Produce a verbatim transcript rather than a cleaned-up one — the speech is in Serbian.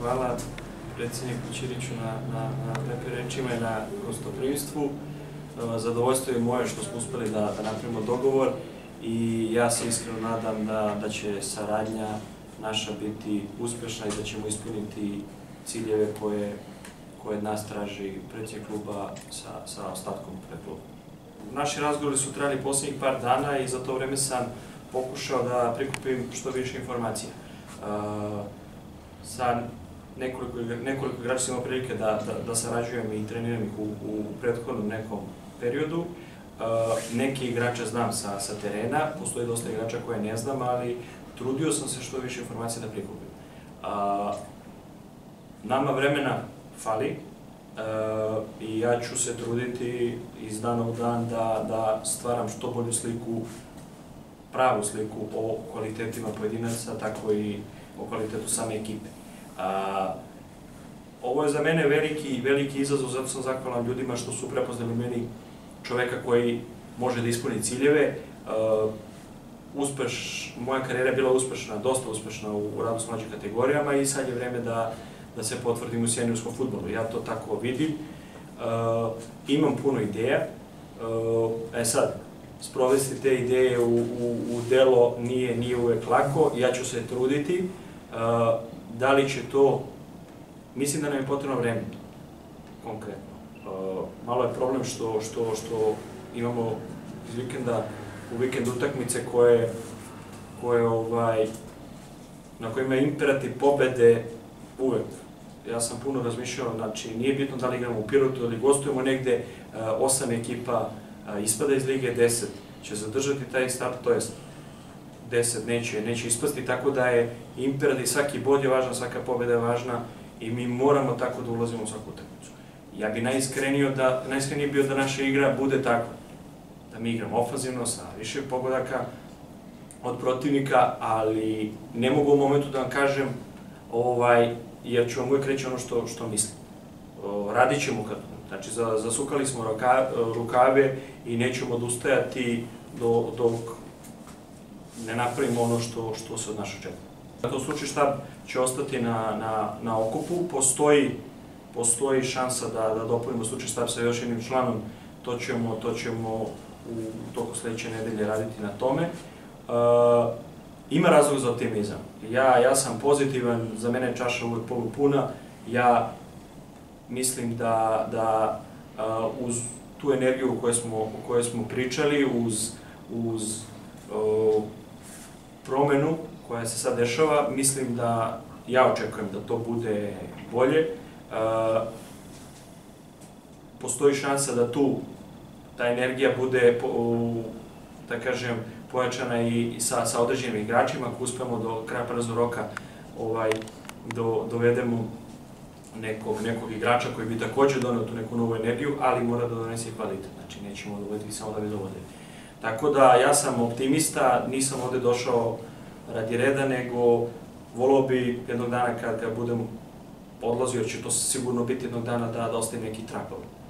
hvala predsjedniku Ćiriću na, na, na lepim rečima i na gostoprimstvu. Zadovoljstvo je moje što smo uspeli da, da napravimo dogovor i ja se iskreno nadam da, da će saradnja naša biti uspješna i da ćemo ispuniti ciljeve koje, koje nas traži predsjednik kluba sa, sa ostatkom predkluba. Naši razgovori su trajali posljednjih par dana i za to vreme sam pokušao da prikupim što više informacija. Uh, sa nekoliko, nekoliko igrača sam imao prilike da, da, da sarađujem i treniram ih u, u prethodnom nekom periodu. Uh, neki igrača znam sa, sa terena, postoji dosta igrača koje ne znam, ali trudio sam se što više informacija da prikupim. Uh, nama vremena fali uh, i ja ću se truditi iz dana u dan da, da stvaram što bolju sliku, pravu sliku o kvalitetima pojedinaca, tako i o kvalitetu same ekipe. A, ovo je za mene veliki, veliki izazov, zato sam zahvalan ljudima što su prepoznali meni čoveka koji može da ispuni ciljeve. A, uspeš, moja karijera je bila uspešna, dosta uspešna u, u radu s mlađim kategorijama i sad je vreme da, da se potvrdim u seniorskom fudbalu. Ja to tako vidim. A, imam puno ideja. A, e sad, sprovesti te ideje u, u, u delo nije, nije uvek lako, ja ću se truditi. Uh, da li će to, mislim da nam je potrebno vreme, konkretno. Uh, malo je problem što, što, što imamo iz vikenda, u vikend utakmice koje, koje ovaj, na kojima je imperativ pobede uvek. Ja sam puno razmišljao, znači nije bitno da li igramo u Pirotu ili gostujemo negde, uh, osam ekipa uh, ispada iz lige, deset će zadržati taj start, to jest deset neće, neće ispasti, tako da je imperativ, svaki bod je važan, svaka pobjeda je važna i mi moramo tako da ulazimo u svaku utakmicu. Ja bi najiskreniji da, najiskreniji bio da naša igra bude takva, da mi igramo ofanzivno sa više pogodaka od protivnika, ali ne mogu u momentu da vam kažem, ovaj, jer ću vam uvijek reći ono što, što mislim. Radit ćemo kad, znači zasukali smo ruka, rukave i nećemo odustajati do, dok ne napravimo ono što, što se od nas očekuje. Zato stručni štab će ostati na, na, na okupu, postoji, postoji šansa da, da dopunimo stručni štab sa još jednim članom, to ćemo, to ćemo u toku sledeće nedelje raditi na tome. Uh, ima razlog za optimizam. Ja, ja sam pozitivan, za mene je čaša uvek polupuna, ja mislim da, da uh, uz tu energiju o kojoj smo, o kojoj smo pričali, uz, uz uh, promenu koja se sad dešava, mislim da ja očekujem da to bude bolje. Uh, postoji šansa da tu ta energija bude, po, da kažem, pojačana i, i sa, sa određenim igračima, ako uspemo do kraja prvog roka ovaj, do, dovedemo nekog, nekog igrača koji bi također donio tu neku novu energiju, ali mora da donese i kvalitet, znači nećemo dovoditi samo da bi dovodili. Tako da ja sam optimista, nisam ovde došao radi reda, nego volao bi jednog dana kad, kad budem odlazio, jer će to sigurno biti jednog dana da, da ostaje neki trag.